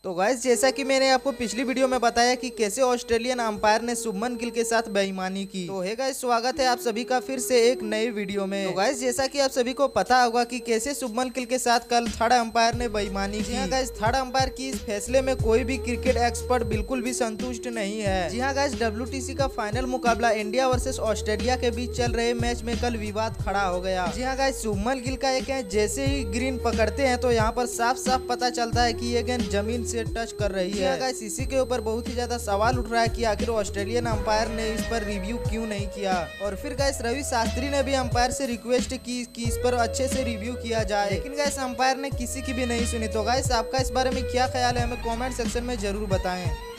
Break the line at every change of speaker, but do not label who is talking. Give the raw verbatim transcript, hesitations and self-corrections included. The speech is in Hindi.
तो गाइस जैसा कि मैंने आपको पिछली वीडियो में बताया कि कैसे ऑस्ट्रेलियन अंपायर ने शुभमन गिल के साथ बेईमानी की, तो है गाइस स्वागत है आप सभी का फिर से एक नई वीडियो में। तो गाइस जैसा कि आप सभी को पता होगा कि कैसे शुभमन गिल के साथ कल थर्ड अंपायर ने बेईमानी की। हाँ गाइस, थर्ड अंपायर की इस फैसले में कोई भी क्रिकेट एक्सपर्ट बिल्कुल भी संतुष्ट नहीं है। जी हाँ गाइस, डब्ल्यूटीसी का फाइनल मुकाबला इंडिया वर्सेस ऑस्ट्रेलिया के बीच चल रहे मैच में कल विवाद खड़ा हो गया। जी हाँ गाइस, शुभमन गिल का ये गेंद जैसे ही ग्रीन पकड़ते हैं तो यहाँ पर साफ साफ पता चलता है कि ये गेंद जमीन से टच कर रही है। गाइस इसी के ऊपर बहुत ही ज्यादा सवाल उठ रहा है कि आखिर ऑस्ट्रेलियन अंपायर ने इस पर रिव्यू क्यों नहीं किया। और फिर गाइस रवि शास्त्री ने भी अंपायर से रिक्वेस्ट की कि इस पर अच्छे से रिव्यू किया जाए, लेकिन गाइस अंपायर ने किसी की भी नहीं सुनी। तो गाइस आपका इस बारे में क्या ख्याल है, हमें कमेंट सेक्शन में जरूर बताएं।